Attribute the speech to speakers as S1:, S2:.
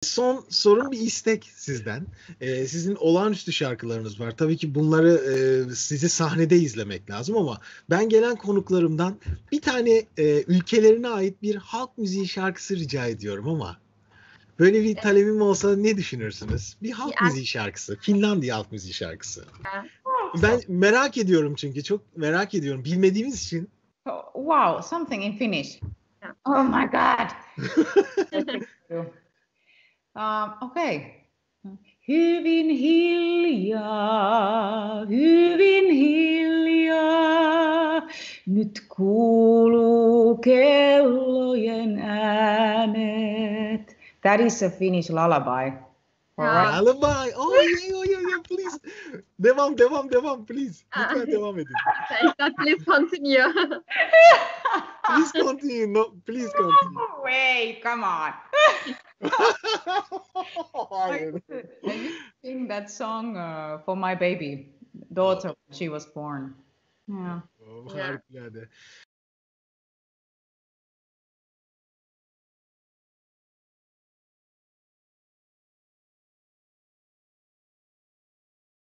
S1: Son sorum bir istek sizden. Sizin olağanüstü şarkılarınız var. Tabii ki bunları sizi sahnede izlemek lazım ama ben gelen konuklarımdan bir tane ülkelerine ait bir halk müziği şarkısı rica ediyorum ama böyle bir talebim olsa ne düşünürsünüz? Bir halk müziği şarkısı, Finlandiya halk müziği şarkısı. Ben merak ediyorum çünkü çok merak ediyorum. Bilmediğimiz için.
S2: Wow, something in Finnish. Oh my God. Okay. Hyvin hiljaa, hyvin hiljaa, nyt kuuluu kellojen äänet. That is a Finnish lullaby.
S1: Lullaby. Oh yeah, please. Devam, please. Lütfen devam edin.
S3: Please continue.
S1: Please continue. No, please continue.
S2: Wait, come on.
S1: Hayır.
S2: I used to sing that song for my baby daughter when she was born. Yeah.
S1: Harikulade.